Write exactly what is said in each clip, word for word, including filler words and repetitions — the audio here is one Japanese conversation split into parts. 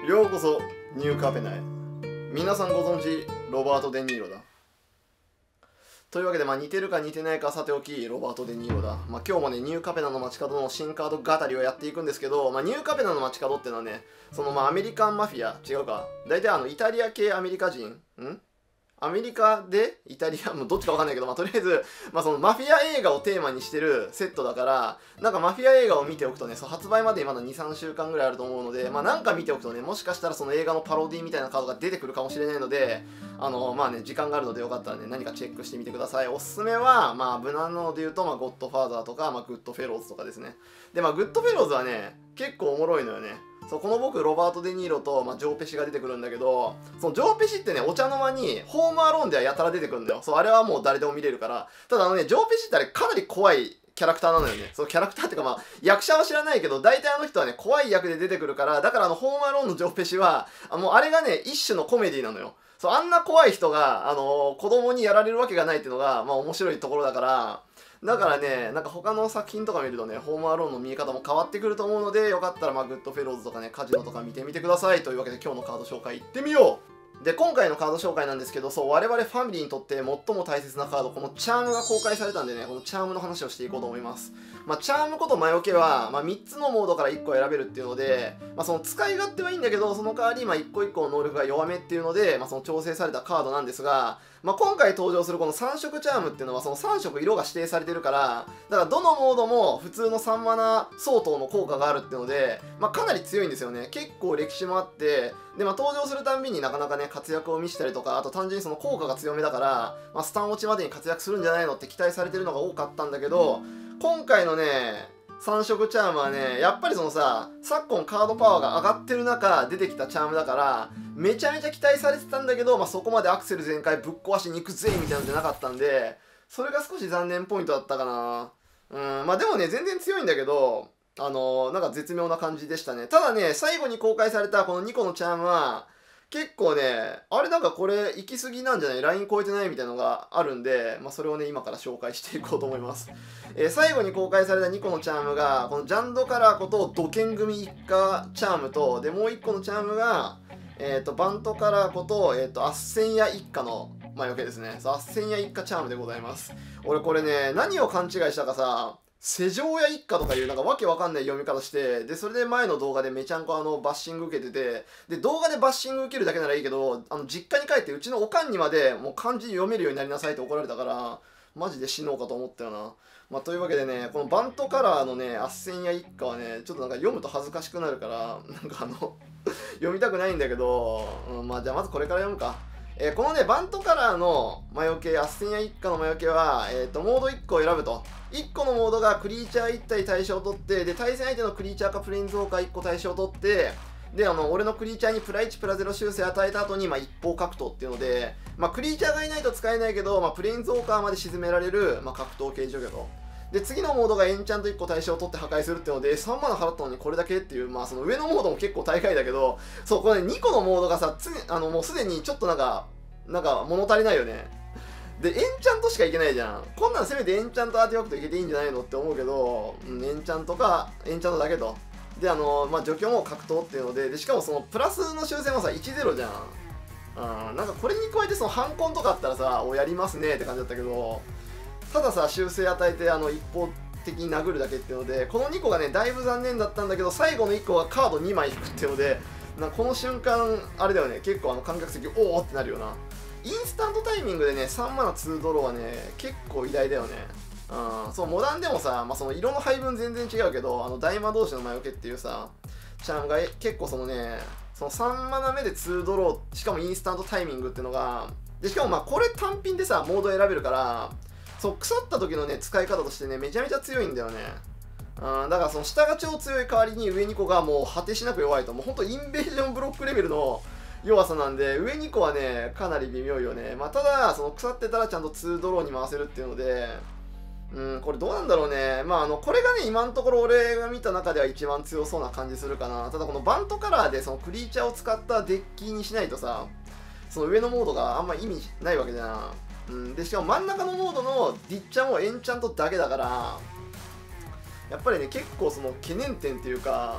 ようこそニューカペナへ。皆さんご存知ロバート・デ・ニーロだ。というわけで、まあ、似てるか似てないかさておきロバート・デ・ニーロだ。まあ、今日もねニューカペナの街角の新カード語りをやっていくんですけど、まあ、ニューカペナの街角ってのはね、そのまあアメリカンマフィア違うか、大体あのイタリア系アメリカ人んアメリカでイタリア、もうどっちかわかんないけど、まあ、とりあえず、まあ、そのマフィア映画をテーマにしてるセットだから、なんかマフィア映画を見ておくとね、そう発売までまだに、さんしゅうかんぐらいあると思うので、まあ、なんか見ておくとね、もしかしたらその映画のパロディみたいなカードが出てくるかもしれないので、あの、まあね、時間があるのでよかったらね、何かチェックしてみてください。おすすめは、まあ、無難なので言うと、まあ、ゴッドファーザーとか、まあ、グッドフェローズとかですね。で、まあ、グッドフェローズはね、結構おもろいのよね。そうこの僕ロバート・デ・ニーロと、まあ、ジョー・ペシが出てくるんだけど、そのジョー・ペシってねお茶の間にホームアローンではやたら出てくるんだよ。そうあれはもう誰でも見れるから。ただあのねジョー・ペシってあれかなり怖いキャラクターなのよね。そうキャラクターっていうかまあ役者は知らないけど大体あの人はね怖い役で出てくるから、だからあのホームアローンのジョー・ペシはあもうあれがね一種のコメディなのよ。そうあんな怖い人があのー、子供にやられるわけがないっていうのがまあ面白いところだから。だからね、なんか他の作品とか見るとね、ホームアローンの見え方も変わってくると思うので、よかったらまあグッドフェローズとかね、カジノとか見てみてください。というわけで今日のカード紹介いってみよう。で、今回のカード紹介なんですけど、そう、我々ファミリーにとって最も大切なカード、このチャームが公開されたんでね、このチャームの話をしていこうと思います。まあ、チャームこと魔除けは、まあ、みっつのモードからいっこ選べるっていうので、まあ、その使い勝手はいいんだけど、その代わり、まあ、いっこいっこの能力が弱めっていうので、まあ、その調整されたカードなんですが、まあ、今回登場するこのさん色チャームっていうのはそのさん色色が指定されてるから、だからどのモードも普通のさんマナ相当の効果があるっていうので、まあ、かなり強いんですよね。結構歴史もあって、で、まあ、登場するたんびになかなかね、活躍を見せたりとか、あと単純にその効果が強めだから、まあ、スタン落ちまでに活躍するんじゃないのって期待されてるのが多かったんだけど、今回のね、さん色チャームはね、やっぱりそのさ、昨今カードパワーが上がってる中出てきたチャームだから、めちゃめちゃ期待されてたんだけど、まあ、そこまでアクセル全開ぶっ壊しに行くぜみたいなのじゃなかったんで、それが少し残念ポイントだったかな。うん、まあでもね、全然強いんだけど、あのー、なんか絶妙な感じでしたね。ただね、最後に公開されたこのにこのチャームは、結構ね、あれなんかこれ行き過ぎなんじゃないライン超えてないみたいなのがあるんで、まあ、それをね、今から紹介していこうと思います。えー、最後に公開されたにこのチャームが、このジャンドカラーこと土建組一家チャームと、で、もういっこのチャームが、えっと、バントカラーこと、えっと、アッセンヤ一家の魔除けですね。アッセンヤ一家チャームでございます。俺これね、何を勘違いしたかさ、施錠屋一家とかいうなんかわけわかんない読み方して、で、それで前の動画でめちゃんこあのバッシング受けてて、で、動画でバッシング受けるだけならいいけど、あの実家に帰ってうちのおかんにまでもう漢字読めるようになりなさいって怒られたから、マジで死のうかと思ったよな。まあ、というわけでね、このバントカラーのね、アッセンヤ一家はね、ちょっとなんか読むと恥ずかしくなるから、なんかあの読みたくないんだけど、うん、まあじゃあまずこれから読むか。えー、このね、バントカラーの魔除け、アッセンヤ一家の魔除けは、えっと、モードいっこを選ぶと。いっこのモードがクリーチャーいち体対象を取って、で、対戦相手のクリーチャーかプレインズウォーカーいっこ対象を取って、で、あの、俺のクリーチャーにプラいちプラゼロ修正与えた後に、まあ、一方格闘っていうので、まあ、クリーチャーがいないと使えないけど、まあ、プレインズウォーカーまで沈められる、まあ、格闘系除去と。で、次のモードがエンチャントいっこ対象を取って破壊するっていうので、さんマナ払ったのにこれだけっていう、まあ、その上のモードも結構大概だけど、そう、これ、ね、にこのモードがさ、つあの、もうすでにちょっとなんか、なんか物足りないよね。で、エンチャントしかいけないじゃん。こんなんせめてエンチャントアーティファクトいけていいんじゃないのって思うけど、うん、エンチャントか、エンチャントだけと。で、あの、まあ、除去も格闘っていうので、で、しかもその、プラスの修正もさ、いちゼロじゃん。うん、なんかこれに加えてその、ハンコンとかあったらさ、お、やりますねって感じだったけど、たださ、修正与えて、あの、一方的に殴るだけっていうので、このにこがね、だいぶ残念だったんだけど、最後のいっこがカードにまい引くっていうので、なんかこの瞬間、あれだよね、結構あの、観客席、おーってなるよな。インスタントタイミングでね、さんマナツードローはね、結構偉大だよね。うん、そう、モダンでもさ、まあ、その色の配分全然違うけど、あの、大魔同士の魔除けっていうさ、チャームが結構そのね、そのさんマナ目でツードロー、しかもインスタントタイミングっていうのが、で、しかもまあ、これ単品でさ、モード選べるから、そう、腐った時のね、使い方としてね、めちゃめちゃ強いんだよね。うん、だからその下が超強い代わりに上にこがもう果てしなく弱いと、もうほんとインベージョンブロックレベルの弱さなんで、上にこはね、かなり微妙よね。まあ、ただ、その腐ってたらちゃんとツードローに回せるっていうので、うん、これどうなんだろうね。まあ、あの、これがね、今のところ俺が見た中では一番強そうな感じするかな。ただ、このバントカラーでそのクリーチャーを使ったデッキにしないとさ、その上のモードがあんま意味ないわけじゃん。うん、で、しかも真ん中のモードのディッチャーもエンチャントだけだから、やっぱりね、結構その懸念点っていうか、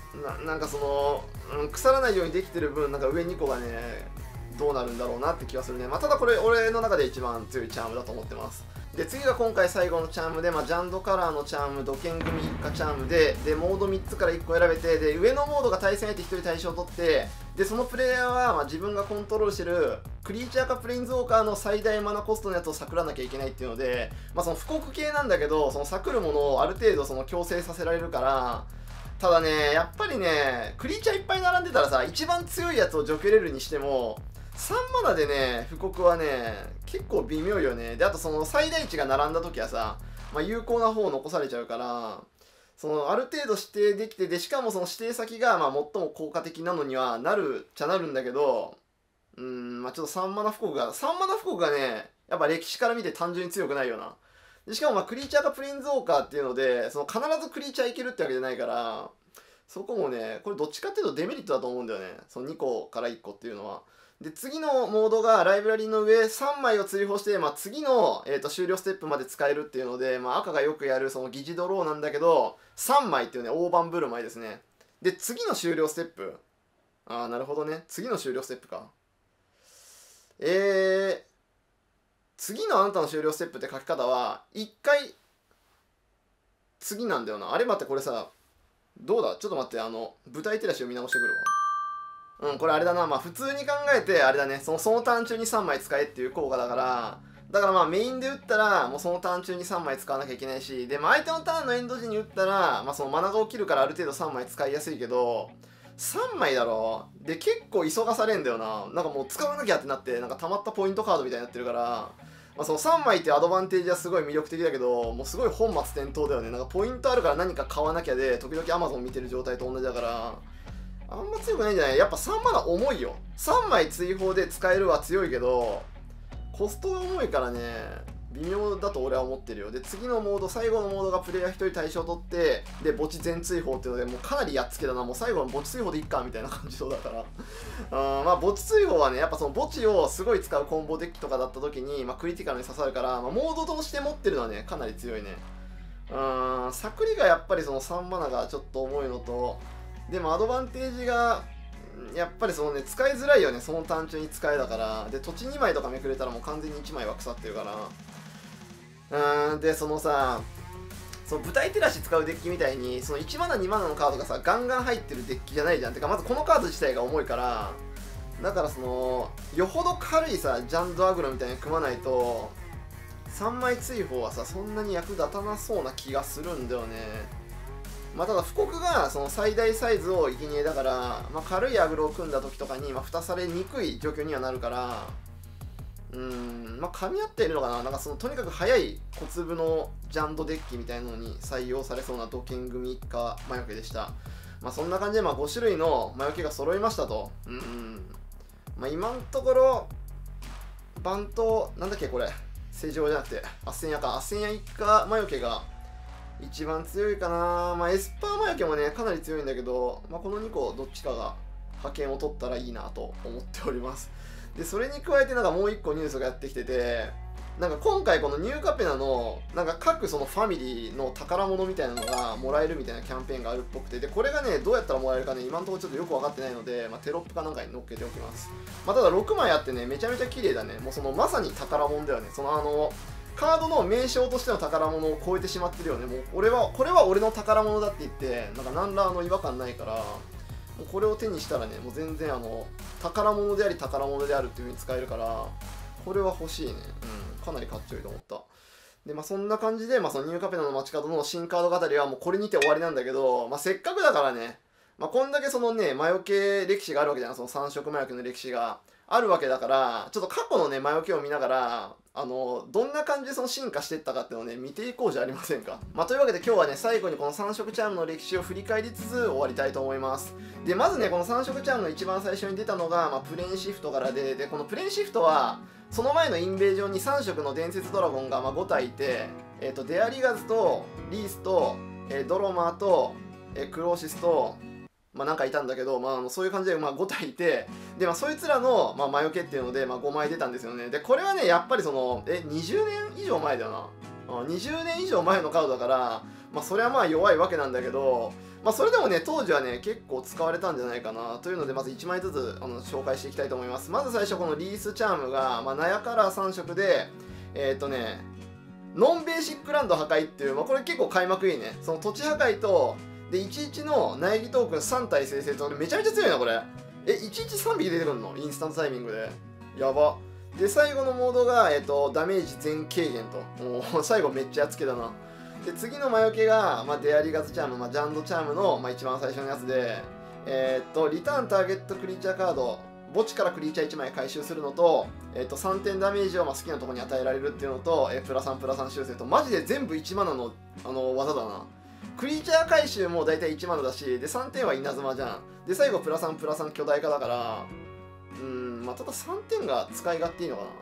な, なんかその、うん、腐らないようにできてる分なんか上にこがねどうなるんだろうなって気はするね。まあ、ただこれ俺の中で一番強いチャームだと思ってます。で次が今回最後のチャームで、まあ、ジャンドカラーのチャーム、土建組一家チャームで、でモードみっつからいっこ選べて、で上のモードが対戦相手ひとり対象を取って、でそのプレイヤーはまあ自分がコントロールしてるクリーチャーかプレインズウォーカーの最大マナコストのやつを探らなきゃいけないっていうので、まあ、その富国系なんだけど、その探るものをある程度その強制させられるから。ただね、やっぱりね、クリーチャーいっぱい並んでたらさ、一番強いやつを除去れるにしても、さんマナでね、富国はね、結構微妙よね。で、あとその最大値が並んだ時はさ、まあ、有効な方を残されちゃうから、そのある程度指定できて、で、しかもその指定先がまあ最も効果的なのにはなるっちゃなるんだけど、うーん、まあちょっとさんマナ富国が、さんマナ富国がね、やっぱ歴史から見て単純に強くないよな。でしかもまあクリーチャーかプレインズウォーカーっていうので、その必ずクリーチャーいけるってわけじゃないから、そこもね、これどっちかっていうとデメリットだと思うんだよね。そのにこからいっこっていうのは。で、次のモードがライブラリの上さんまいを追放して、まあ、次の、えー、と終了ステップまで使えるっていうので、まあ、赤がよくやるその疑似ドローなんだけど、さんまいっていうね、大盤振る舞いですね。で、次の終了ステップ。ああ、なるほどね。次の終了ステップか。えー、次のあなたの終了ステップって書き方は、いっかい、次なんだよな。あれ待って、これさ、どうだちょっと待って、あの、舞台照らしを見直してくるわ。うん、これあれだな。まあ、普通に考えて、あれだね。その、そのターン中にさんまい使えっていう効果だから、だからまあ、メインで打ったら、もうそのターン中にさんまい使わなきゃいけないし、で、まあ、相手のターンのエンド時に打ったら、まあ、そのマナが起きるからある程度さんまい使いやすいけど、さんまいだろで、結構急がされんだよな。なんかもう使わなきゃってなって、なんか溜まったポイントカードみたいになってるから、まあ、そのさんまいっていうアドバンテージはすごい魅力的だけど、もうすごい本末転倒だよね。なんかポイントあるから何か買わなきゃで、時々 Amazon 見てる状態と同じだから、あんま強くないんじゃない？やっぱさんマナ重いよ。さんまい追放で使えるは強いけど、コストが重いからね、微妙だと俺は思ってるよ。で、次のモード、最後のモードがプレイヤーひとり対象を取って、で、墓地全追放っていうので、もうかなりやっつけだな。もう最後の墓地追放でいっか、みたいな感じそうだから。あまあ、墓地追放はね、やっぱその墓地をすごい使うコンボデッキとかだった時に、まあ、クリティカルに刺さるから、まあ、モードとして持ってるのはね、かなり強いね。うーん、サクリがやっぱりそのさんマナがちょっと重いのと、でもアドバンテージが、やっぱりそのね、使いづらいよね、そのターン中に使えだから。で、土地にまいとかめくれたらもう完全にいちまいは腐ってるから。うーん、で、そのさ、その舞台照らし使うデッキみたいに、そのいちマナにマナのカードがさ、ガンガン入ってるデッキじゃないじゃん。てか、まずこのカード自体が重いから、だからその、よほど軽いさ、ジャンドアグロみたいに組まないと、さんまい追放はさ、そんなに役立たなそうな気がするんだよね。まあ、ただ富国がその最大サイズを生贄だから、まあ、軽いアグロを組んだ時とかに、まあ、蓋されにくい状況にはなるから、うーん、まあ、噛み合っているのかな。なんかそのとにかく速い小粒のジャンドデッキみたいなのに採用されそうな土建組一家魔除けでした。まあ、そんな感じでまあご種類の魔除けが揃いましたと。うん、うん。まあ、今のところ、番頭、なんだっけこれ。正常じゃなくて、アッセンヤか。アッセンヤ一家魔除けが、一番強いかな。まあ、エスパー魔除けもね、かなり強いんだけど、まあ、このにこどっちかが派遣を取ったらいいなと思っております。で、それに加えてなんかもういっこニュースがやってきてて、なんか今回このニューカペナの、なんか各そのファミリーの宝物みたいなのがもらえるみたいなキャンペーンがあるっぽくて、で、これがね、どうやったらもらえるかね、今のところちょっとよく分かってないので、まあ、テロップかなんかに載っけておきます。まあ、ただろくまいあってね、めちゃめちゃ綺麗だね。もうそのまさに宝物だよね。そのあの、カードの名称としての宝物を超えてしまってるよね。もう俺は、これは俺の宝物だって言って、なんか何らあの違和感ないから、もうこれを手にしたらね、もう全然あの、宝物であり宝物であるっていう風に使えるから、これは欲しいね。うん、かなりかっちょいいと思った。で、まあそんな感じで、まあそのニューカペナの街角の新カード語りはもうこれにて終わりなんだけど、まあせっかくだからね、まあこんだけそのね、魔除け歴史があるわけじゃん。その三色魔除けの歴史があるわけだから、ちょっと過去のね、魔除けを見ながら、あの、どんな感じでその進化していったかっていうのをね、見ていこうじゃありませんか。まあ、というわけで今日はね、最後にこの三色チャームの歴史を振り返りつつ終わりたいと思います。で、まずね、この三色チャームの一番最初に出たのが、まあ、プレーンシフトからで、で、このプレーンシフトは、その前のインベージョンにさん色の伝説ドラゴンがまあご体いて、えっと、デアリガズと、リースと、えー、ドロマーと、えー、クローシスと、まあなんかいたんだけど、まあそういう感じでまあご体いて、でまあそいつらのまあ魔除けっていうのでまあごまい出たんですよね。で、これはね、やっぱりその、え、にじゅうねん以上前だよな。にじゅうねん以上前のカードだから、まあそれはまあ弱いわけなんだけど、 まあそれでもね当時はね結構使われたんじゃないかなというので、まずいちまいずつあの紹介していきたいと思います。まず最初このリースチャームが、まあ、ナヤカラーさん色でえっ、ー、とねノンベーシックランド破壊っていう、まあ、これ結構開幕いいね。その土地破壊とでいちいちの苗木トークンさん体生成とめちゃめちゃ強いなこれ。えいちいちさんびき出てくるのインスタントタイミングでやば。で最後のモードが、えー、とダメージ全軽減と、もう最後めっちゃやっつけだな。で次の魔除けが、まあ、デアリガズチャーム、まあ、ジャンドチャームの、まあ、一番最初のやつで、えっ、ー、とリターンターゲットクリーチャーカード墓地からクリーチャーいちまい回収するのと、えー、とさんてんダメージをまあ好きなところに与えられるっていうのと、えー、プラさんプラさん修正とマジで全部いちマナのあの技だな。クリーチャー回収も大体いちマナだし、でさんてんは稲妻じゃん。で最後プラさんプラさん巨大化だから、うーんまあたださんてんが使い勝手いいのかな。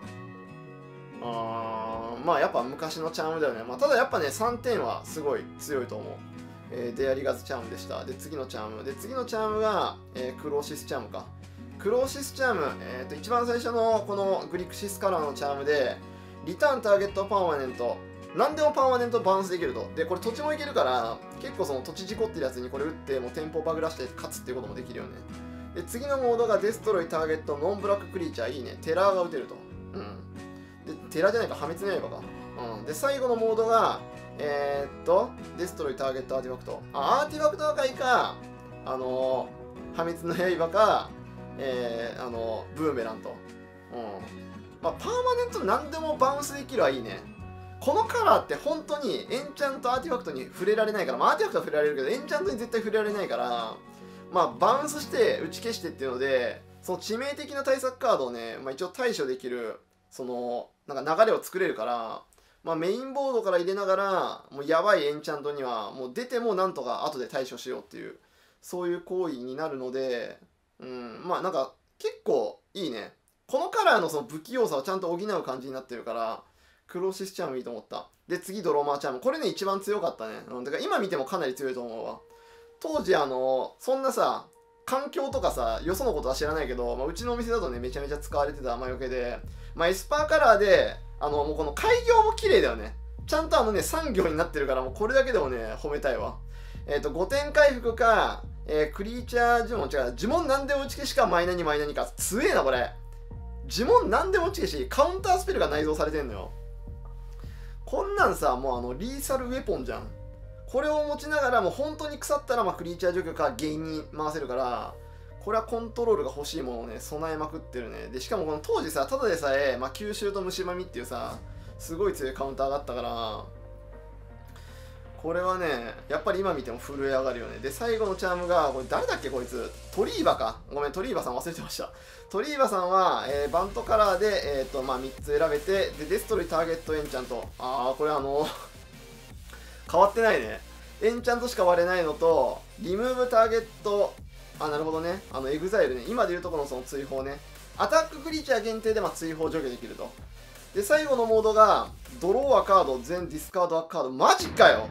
あーまあやっぱ昔のチャームだよね。まあ、ただやっぱねさんてんはすごい強いと思う。えー、デアリガズチャームでした。で次のチャームで次のチャームが、えー、クローシスチャームか。クローシスチャーム、えー、と一番最初のこのグリクシスカラーのチャームでリターンターゲットパーマネント何でもパーマネントバウンスできると。でこれ土地もいけるから結構その土地事故ってるやつにこれ打ってもうテンポバグらして勝つっていうこともできるよね。で次のモードがデストロイターゲットノンブラッククリーチャーいいね。テラーが打てると。うんでテラーじゃないか破滅の刃か。うんで最後のモードがえー、っとデストロイターゲットアーティファクトあアーティファクト破壊かあのー、破滅の刃かえー、あのブーメランと、うんまあ、パーマネント何でもバウンスできるはいいね。このカラーって本当にエンチャントアーティファクトに触れられないから、まあ、アーティファクトは触れられるけどエンチャントに絶対触れられないから、まあ、バウンスして打ち消してっていうのでその致命的な対策カードをね、まあ、一応対処できるそのなんか流れを作れるから、まあ、メインボードから入れながらもうやばいエンチャントにはもう出てもなんとか後で対処しようっていうそういう行為になるので、うん、まあなんか結構いいね。このカラーのその不器用さをちゃんと補う感じになってるからクローシスチャームいいと思った。で次ドローマーチャームこれね一番強かったね。うん、だから今見てもかなり強いと思うわ。当時あのそんなさ環境とかさよそのことは知らないけど、まあ、うちのお店だとねめちゃめちゃ使われてた魔除けで、まあ、エスパーカラーであのもうこの開業も綺麗だよね。ちゃんとあのねさん行になってるからもうこれだけでもね褒めたいわ。えっ、ー、とごてん回復かえー、クリーチャー呪文違う呪文何でも打ち消しかマイナにマイナにか強えなこれ。呪文何でも打ち消しカウンタースペルが内蔵されてんのよ。こんなんさもうあのリーサルウェポンじゃん。これを持ちながらもう本当に腐ったらまあクリーチャー除去かゲインに回せるからこれはコントロールが欲しいものをね備えまくってるね。でしかもこの当時さただでさえ、まあ、吸収と虫歯みっていうさすごい強いカウンターがあったからこれはねやっぱり今見ても震え上がるよね。で最後のチャームがこれ誰だっけこいつトリーバかごめんトリーバさん忘れてました。トリーバさんは、えー、バントカラーで、えーとまあ、みっつ選べてでデストロイターゲットエンチャントああこれあの変わってないね。エンチャントしか割れないのとリムーブターゲットあなるほどねあのエグザイルね今でいうとこのその追放ねアタッククリーチャー限定でまあ追放除去できると。で最後のモードがドローアカード全ディスカードアカードマジかよ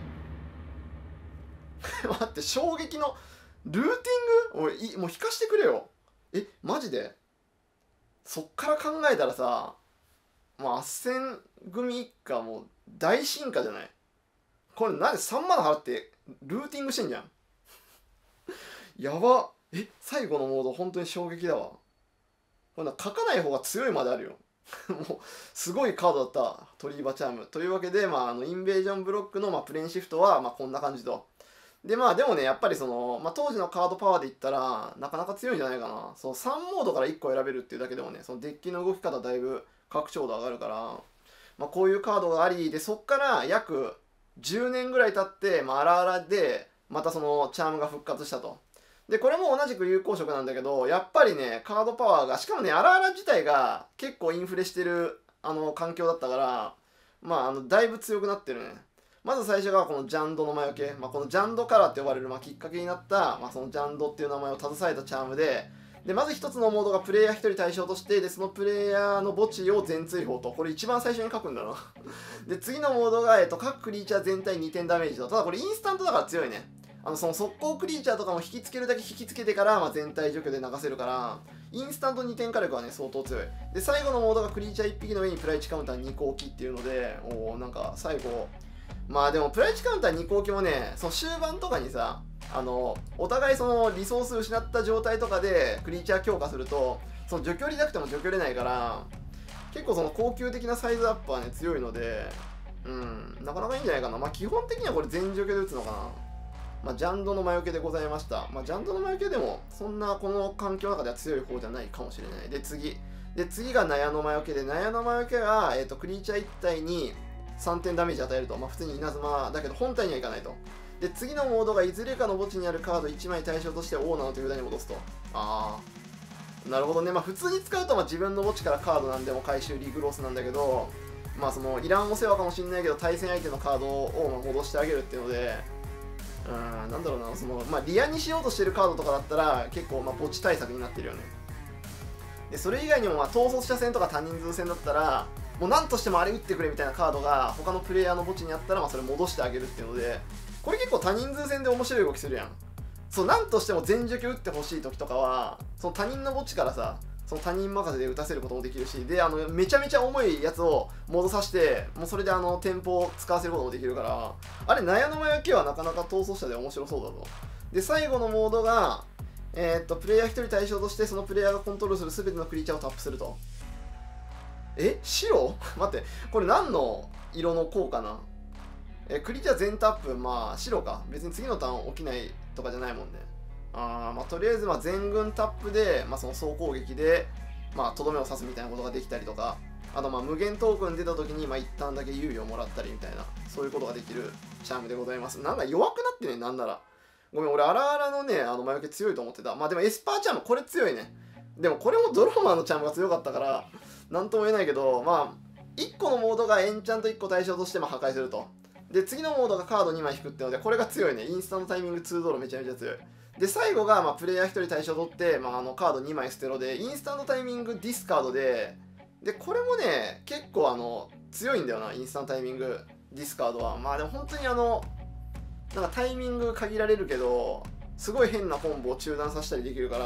待って衝撃のルーティングおいもう引かしてくれよ。えマジでそっから考えたらさもうあっせん組一家もう大進化じゃない。これなんでさんまん払ってルーティングしてんじゃんやばえ最後のモード本当に衝撃だわ。これな書かない方が強いまであるよもうすごいカードだったトリーバチャームというわけで、まあ、あのインベージョンブロックの、まあ、プレーンシフトは、まあ、こんな感じと。でまあでもねやっぱりその、まあ、当時のカードパワーで言ったらなかなか強いんじゃないかな。そのさんモードからいっこ選べるっていうだけでもねそのデッキの動き方だいぶ拡張度上がるから、まあ、こういうカードがありでそっから約じゅうねんぐらい経って、まあ、荒々でまたそのチャームが復活したと。でこれも同じく有効色なんだけどやっぱりねカードパワーがしかもね荒々自体が結構インフレしてるあの環境だったからまああのだいぶ強くなってるね。まず最初がこのジャンドの魔除け、まあ、このジャンドカラーって呼ばれる、まあ、きっかけになった、まあ、そのジャンドっていう名前を携えたチャームででまず一つのモードがプレイヤーひとり対象としてでそのプレイヤーの墓地を全追放とこれ一番最初に書くんだなで次のモードが、えっと、各クリーチャー全体にてんダメージとただこれインスタントだから強いね。あのその速攻クリーチャーとかも引きつけるだけ引きつけてから、まあ、全体除去で流せるからインスタントにてん火力はね相当強い。で最後のモードがクリーチャーいっぴきの上にプラいちカウンターにこ置きっていうのでおーなんか最後まあでもプラいちカウンターにこ置きもねその終盤とかにさあのお互いそのリソース失った状態とかでクリーチャー強化するとその除去りなくても除去れないから結構その高級的なサイズアップはね強いので、うんなかなかいいんじゃないかな。まあ基本的にはこれ全除去で打つのかな。まあジャンドの魔除けでございました。まあジャンドの魔除けでもそんなこの環境の中では強い方じゃないかもしれない。で次で次が納屋の魔除けで、納屋の魔除けは、えー、とクリーチャーいち体にさんてんダメージ与えると。まあ普通に稲妻だけど本体にはいかないと。で次のモードがいずれかの墓地にあるカードいちまい対象としてオーナーの手札に戻すと。ああなるほどね。まあ普通に使うとまあ自分の墓地からカードなんでも回収リグロスなんだけど、まあそのいらんお世話かもしれないけど対戦相手のカードをまあ戻してあげるっていうので、うんなんだろうな、そのまあリアにしようとしてるカードとかだったら結構まあ墓地対策になってるよね。でそれ以外にもまあ統率者戦とか多人数戦だったらもう何としてもあれ打ってくれみたいなカードが他のプレイヤーの墓地にあったらまあそれ戻してあげるっていうので、これ結構多人数戦で面白い動きするやん。そう何としても全除去打ってほしい時とかはその他人の墓地からさその他人任せで打たせることもできるし、であのめちゃめちゃ重いやつを戻させてもうそれであのテンポを使わせることもできるから、あれ納屋の魔除けはなかなか統率者で面白そうだぞ。で最後のモードがえー、っとプレイヤーひとり対象としてそのプレイヤーがコントロールする全てのクリーチャーをタップすると。え白待ってこれ何の色の効果な。えクリーチャー全タップ、まあ白か。別に次のターン起きないとかじゃないもんね。あーまあとりあえずまあ全軍タップで、まあ、その総攻撃でまあとどめを刺すみたいなことができたりとか、あとまあ無限トークン出た時にまあ一旦だけ猶予をもらったりみたいな、そういうことができるチャームでございます。なんか弱くなってね、なんなら。ごめん、俺アラアラのね、あの魔除け強いと思ってた。まあでもエスパーチャームこれ強いね。でもこれもドローマーのチャームが強かったから、なんとも言えないけど、まあ、いっこのモードがエンチャントいっこ対象としてまあ破壊すると。で、次のモードがカードにまい引くってので、これが強いね。インスタントタイミングにドローめちゃめちゃ強い。で、最後がまあプレイヤーひとり対象取って、まあ、あのカードにまい捨てろで、インスタントタイミングディスカードで、で、これもね、結構あの、強いんだよな、インスタントタイミングディスカードは。まあでも本当にあの、なんかタイミング限られるけど、すごい変なコンボを中断させたりできるから、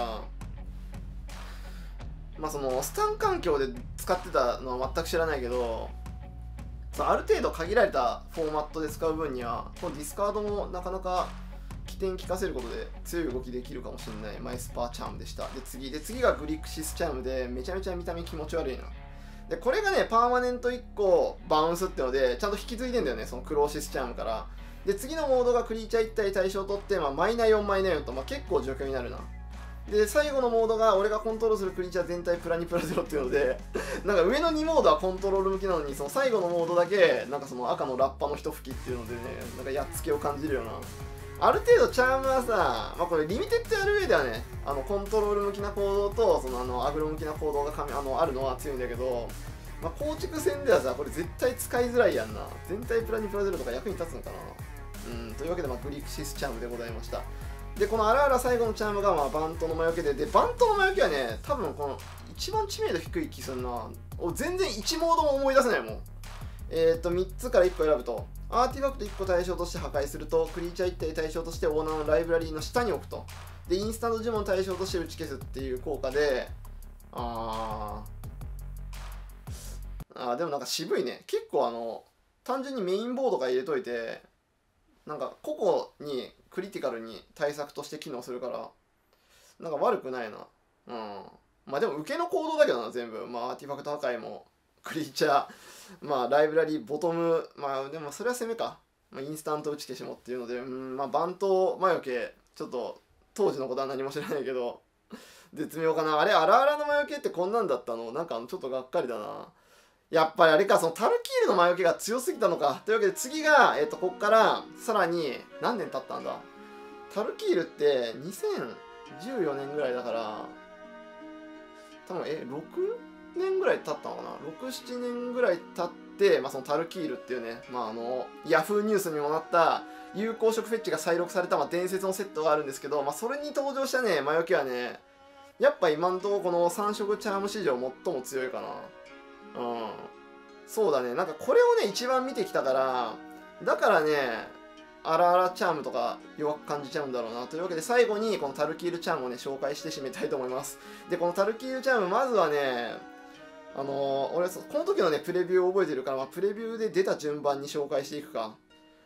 まあそのスタン環境で使ってたのは全く知らないけど、ある程度限られたフォーマットで使う分にはこのディスカードもなかなか起点効かせることで強い動きできるかもしれない。マイスパーチャームでした。で次で次がグリクシスチャームで、めちゃめちゃ見た目気持ち悪いな。でこれがねパーマネントいっこバウンスってのでちゃんと引き継いでんだよね、そのクローシスチャームから。で次のモードがクリーチャーいち体対象を取って、まあ、マイナよんマイナよんと、まあ、結構状況になるな。で最後のモードが俺がコントロールするクリーチャー全体プラにプラゼロっていうのでなんか上のにモードはコントロール向きなのに、その最後のモードだけなんかその赤のラッパの一吹きっていうのでね、なんかやっつけを感じるよな。ある程度チャームはさ、まあ、これリミテッドやる上ではね、あのコントロール向きな行動とそのあのアグロ向きな行動がかみあのあるのは強いんだけど、まあ、構築戦ではさこれ絶対使いづらいやんな。全体プラにプラゼロとか役に立つのかな。うんというわけで、まあ、グリクシスチャームでございました。でこのアラアラ最後のチャームがまあバントの魔除けで、でバントの魔除けはね多分この一番知名度低い気するな。お全然いちモードも思い出せないもん。えっ、ー、とみっつからいっこ選ぶと、アーティファクトいっこ対象として破壊すると、クリーチャーいち体対象としてオーナーのライブラリーの下に置くと。でインスタント呪文対象として打ち消すっていう効果で、あーあーでもなんか渋いね。結構あの単純にメインボードが入れといて、なんか個々にクリティカルに対策として機能するからなんか悪くないな。うんまあでも受けの行動だけどな全部。まあアーティファクト破壊もクリーチャーまあライブラリーボトム、まあでもそれは攻めか、まあ、インスタント打ち消しもっていうので、うんまあバント魔除けちょっと当時のことは何も知らないけど絶妙かな。あれアラアラの魔除けってこんなんだったの。なんかちょっとがっかりだな。やっぱりあれか、そのタルキールの魔除けが強すぎたのか。というわけで次が、えっと、こっからさらに何年経ったんだ。タルキールってにせんじゅうよねんぐらいだから、多分え、ろくねんぐらい経ったのかな。ろく、ななねんぐらい経って、まあ、そのタルキールっていうね、まあ、あの、ヤフーニュースにもなった有効色フェッチが再録された、まあ、伝説のセットがあるんですけど、まあ、それに登場したね、魔除けはね、やっぱ今んとここのさん色チャーム史上最も強いかな。うん、そうだね。なんかこれをね一番見てきたから、だからねアラアラチャームとか弱く感じちゃうんだろうな。というわけで最後にこのタルキールチャームをね紹介して締めたいと思います。でこのタルキールチャーム、まずはねあのー、俺この時のねプレビューを覚えてるから、まあ、プレビューで出た順番に紹介していくか。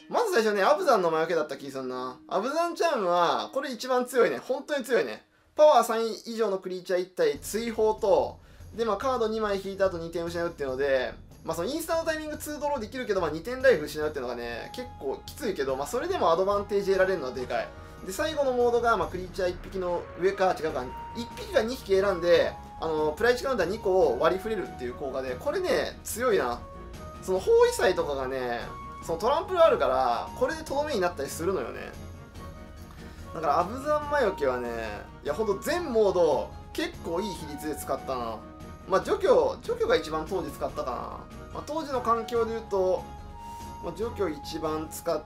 まず最初ね、アブザンの魔除けだった気すんな。アブザンチャームは、これ一番強いね。本当に強いね。パワーさん以上のクリーチャーいち体、追放と、で、まあカードにまい引いた後にてん失うっていうので、まあそのインスタのタイミングにドローできるけど、まあにてんライフ失うっていうのがね、結構きついけど、まあそれでもアドバンテージ得られるのはでかい。で、最後のモードが、まあクリーチャーいっぴきの上か、違うか、いっぴきかにひき選んで、あの、プライチカウンターにこを割り振れるっていう効果で、これね、強いな。その包囲祭とかがね、そのトランプルあるから、これでとどめになったりするのよね。だから、アブザン魔除けはね、いや、ほんと全モード、結構いい比率で使ったな。まあ、除去、除去が一番当時使ったかな。まあ、当時の環境で言うと、まあ、除去一番使って、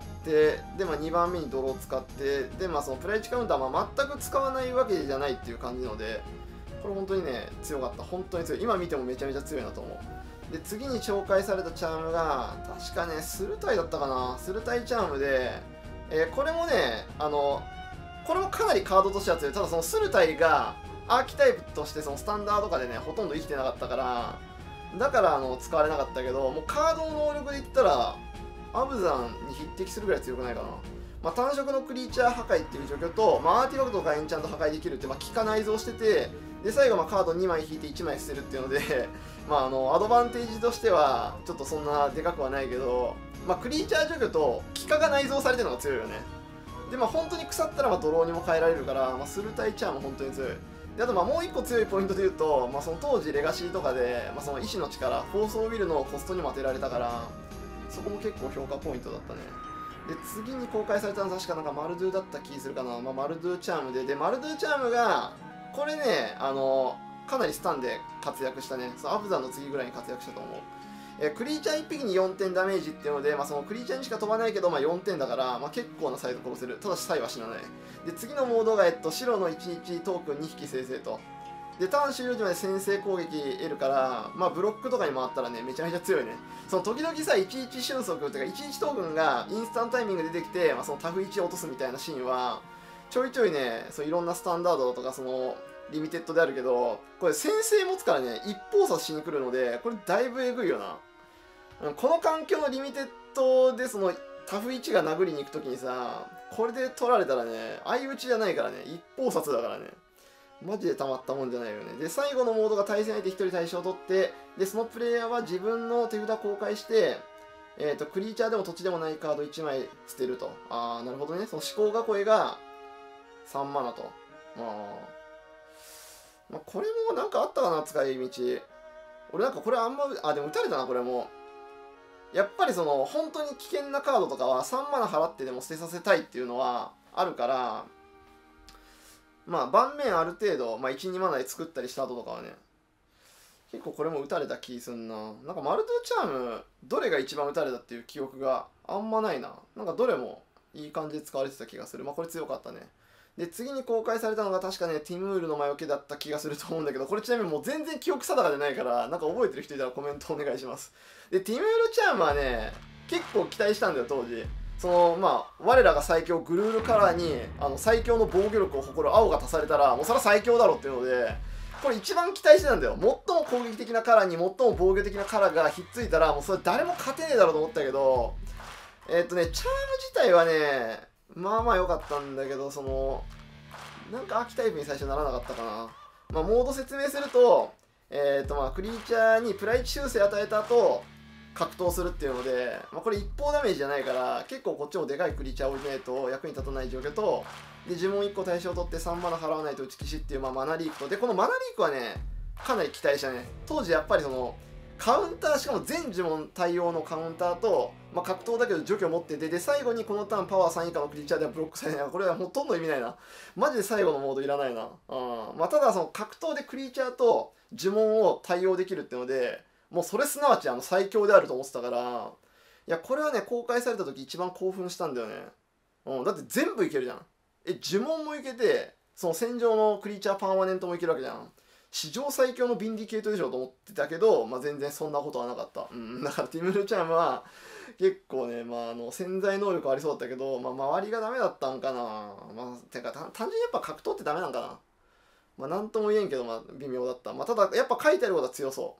で、まあ、にばんめにドロー使って、で、まあ、そのプライチカウンターはまあ全く使わないわけじゃないっていう感じなので、これ本当にね、強かった。本当に強い。今見てもめちゃめちゃ強いなと思う。で、次に紹介されたチャームが、確かね、スルタイだったかな。スルタイチャームで、えー、これもね、あの、これもかなりカードとしては強い。ただそのスルタイが、アーキタイプとしてそのスタンダードとかでね、ほとんど生きてなかったから、だからあの使われなかったけど、もうカードの能力で言ったら、アブザンに匹敵するぐらい強くないかな。まあ、単色のクリーチャー破壊っていう状況と、まあ、アーティファクトとかエンチャント破壊できるって、まあ、効か内蔵してて、で、最後まあカードにまい引いていちまい捨てるっていうので、まあ、あの、アドバンテージとしては、ちょっとそんなでかくはないけど、まあ、クリーチャー除去と、効かが内蔵されてるのが強いよね。で、まあ、本当に腐ったらまあドローにも変えられるから、まあ、スルタイチャーも本当に強い。で、あとまあもう一個強いポイントで言うと、まあ、その当時レガシーとかで、まあ、その意志の力、フォースオービルのコストにも当てられたから、そこも結構評価ポイントだったね。で、次に公開されたのは確かなんかマルドゥだった気するかな。まあ、マルドゥチャームで、で、マルドゥチャームが、これね、あの、かなりスタンで活躍したね。そのアブザンの次ぐらいに活躍したと思う。えー、クリーチャーいっぴきによんてんダメージっていうので、まあ、そのクリーチャーにしか飛ばないけど、まあ、よんてんだから、まあ、結構なサイズ殺せる。ただしサイは死なない。で、次のモードが、えっと、白のいちいちトークンにひき生成と。で、ターン終了時まで先制攻撃得るから、まあ、ブロックとかに回ったらね、めちゃめちゃ強いね。その時々さ、いちいち瞬速っていうか、いちいちトークンがインスタントタイミングで出てきて、まあ、そのタフいちを落とすみたいなシーンは、ちょいちょいね、そういろんなスタンダードとか、その、リミテッドであるけど、これ先制持つからね、一方差しに来るので、これだいぶえぐいよな。この環境のリミテッドで、その、タフいちが殴りに行くときにさ、これで取られたらね、相打ちじゃないからね、一方殺だからね。マジでたまったもんじゃないよね。で、最後のモードが対戦相手ひとり対象を取って、で、そのプレイヤーは自分の手札公開して、えっと、クリーチャーでも土地でもないカードいちまい捨てると。あー、なるほどね。その思考囲いがさんマナと。まあ、まあ、これもなんかあったかな、使い道。俺なんかこれあんま、あ、でも打たれたな、これも。やっぱりその、本当に危険なカードとかはさんマナ払ってでも捨てさせたいっていうのはあるから、まあ盤面ある程度、まあ、いち、にマナで作ったりした後とかはね、結構これも打たれた気すんな。なんかマルドゥチャーム、どれが一番打たれたっていう記憶があんまないな。なんかどれもいい感じで使われてた気がする。まあこれ強かったね。で、次に公開されたのが確かね、ティムールの魔除けだった気がすると思うんだけど、これちなみにもう全然記憶定かでないから、なんか覚えてる人いたらコメントお願いします。で、ティムールチャームはね、結構期待したんだよ、当時。そのまあ我らが最強グルールカラーにあの最強の防御力を誇る青が足されたらもうそれは最強だろっていうので、これ一番期待してたんだよ。最も攻撃的なカラーに最も防御的なカラーがひっついたらもうそれ誰も勝てねえだろうと思ったけど、えー、っとねチャーム自体はねまあまあ良かったんだけど、そのなんか秋タイプに最初ならなかったかな。まあモード説明すると、えー、っとまあクリーチャーにプライチ修正与えた後格闘するっていうので、まあ、これ一方ダメージじゃないから結構こっちもでかいクリーチャーオリジネート役に立たない状況と、で呪文いっこ対象を取ってさんマナ払わないと打ち消しっていう、まあ、マナリークと、でこのマナリークはねかなり期待したね。当時やっぱりそのカウンター、しかも全呪文対応のカウンターと、まあ、格闘だけど除去持ってて、で最後にこのターンパワーさん以下のクリーチャーではブロックされない。これはほとんど意味ないな。マジで最後のモードいらないな。うん、まあ、ただその格闘でクリーチャーと呪文を対応できるっていうので、もうそれすなわちあの最強であると思ってたから、いやこれはね公開された時一番興奮したんだよね。うん、だって全部いけるじゃん。え、呪文もいけて、その戦場のクリーチャーパーマネントもいけるわけじゃん。史上最強のビンディケートでしょと思ってたけど、まあ、全然そんなことはなかった。うん、だからティムルチャームは結構ね、まあ、あの潜在能力ありそうだったけど、まあ、周りがダメだったんかな。まあ、てか単純にやっぱ格闘ってダメなんかな。まあ、なんとも言えんけど、まあ、微妙だった。まあ、ただやっぱ書いてあることは強そう。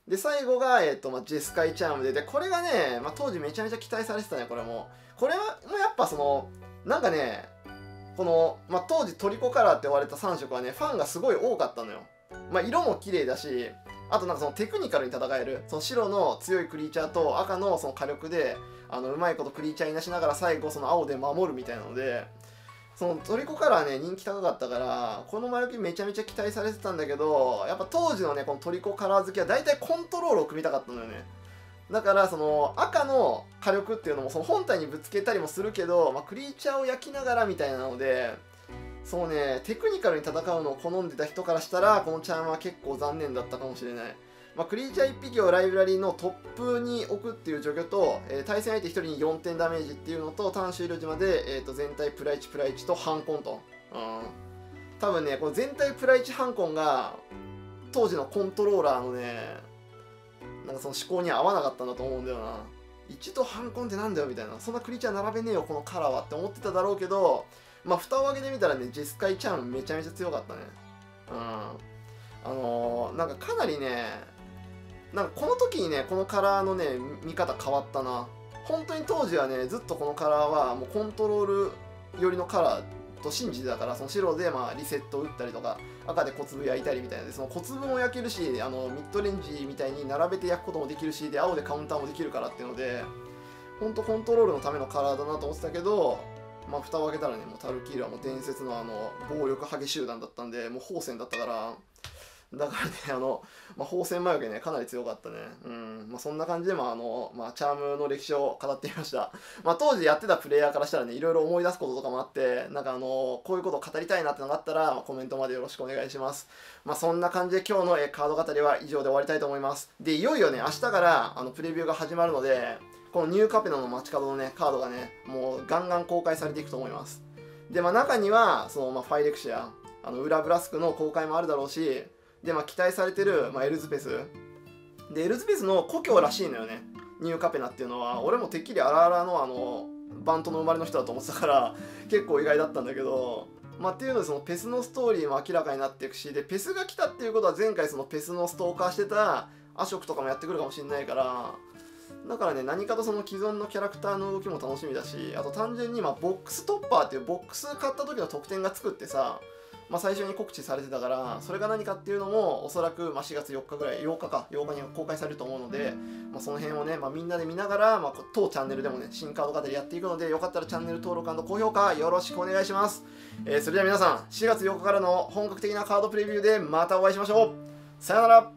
で最後が、えーとまあ、ジェスカイチャームででこれがね、まあ、当時めちゃめちゃ期待されてたね。これもこれはもうやっぱそのなんかねこの、まあ、当時トリコカラーって呼ばれたさん色はねファンがすごい多かったのよ。まあ、色も綺麗だし、あとなんかそのテクニカルに戦えるその白の強いクリーチャーと赤のその火力であのうまいことクリーチャーいなしながら最後その青で守るみたいなので、そのトリコカラーね人気高かったからこの魔力めちゃめちゃ期待されてたんだけど、やっぱ当時のねこのトリコカラー好きは大体コントロールを組みたかったのよね。だからその赤の火力っていうのもその本体にぶつけたりもするけど、まあ、クリーチャーを焼きながらみたいなので、そうねテクニカルに戦うのを好んでた人からしたらこのチャームは結構残念だったかもしれない。まあ、クリーチャーいっぴきをライブラリーのトップに置くっていう状況と、えー、対戦相手ひとりによんてんダメージっていうのとターン終了時まで、えー、と全体プラいちプラいちとハンコンと、うん、多分ねこの全体プラいちハンコンが当時のコントローラーのねなんかその思考に合わなかったんだと思うんだよな。いちとハンコンってなんだよみたいな、そんなクリーチャー並べねえよこのカラーはって思ってただろうけど、まあ蓋を開けてみたらねジェスカイチャームめちゃめちゃ強かったね。うんあのー、なんかかなりねなんかこの時にねこのカラーのね見方変わったな。本当に当時はねずっとこのカラーはもうコントロール寄りのカラーと信じてたから、その白でまあリセットを打ったりとか赤で小粒焼いたりみたいなで、その小粒も焼けるしあのミッドレンジみたいに並べて焼くこともできるしで青でカウンターもできるからっていうので本当コントロールのためのカラーだなと思ってたけど、まあ蓋を開けたらねもうタルキールはもう伝説のあの暴力ハゲ集団だったんでもう宝泉だったから。だからね、あの、まあ、宝泉魔除けね、かなり強かったね。うん。まあ、そんな感じで、まあ、あの、まあ、チャームの歴史を語ってみました。まあ、当時やってたプレイヤーからしたらね、いろいろ思い出すこととかもあって、なんかあの、こういうことを語りたいなってのがあったら、まあ、コメントまでよろしくお願いします。まあ、そんな感じで今日のえカード語りは以上で終わりたいと思います。で、いよいよね、明日からあのプレビューが始まるので、このニューカペナの街角のね、カードがね、もうガンガン公開されていくと思います。で、まあ、中には、その、まあ、ファイレクシア、あの、ウラブラスクの公開もあるだろうし、で、まあ、期待されてる、まあ、エルズペス。で、エルズペスの故郷らしいのよね。ニューカペナっていうのは。俺もてっきりアラアラのあの、バントの生まれの人だと思ってたから、結構意外だったんだけど、まあ、っていうので、そのペスのストーリーも明らかになっていくし、で、ペスが来たっていうことは前回そのペスのストーカーしてたアショクとかもやってくるかもしれないから、だからね、何かとその既存のキャラクターの動きも楽しみだし、あと単純に、まあ、ボックストッパーっていうボックス買った時の特典がつくってさ、まあ最初に告知されてたから、それが何かっていうのもおそらくまあしがつよっかぐらい、ようかかようかに公開されると思うので、まあ、その辺をね、まあ、みんなで見ながら、まあ、当チャンネルでもね新カード語りやっていくので、よかったらチャンネル登録&高評価よろしくお願いします。えー、それでは皆さんしがつよっかからの本格的なカードプレビューでまたお会いしましょう。さよなら。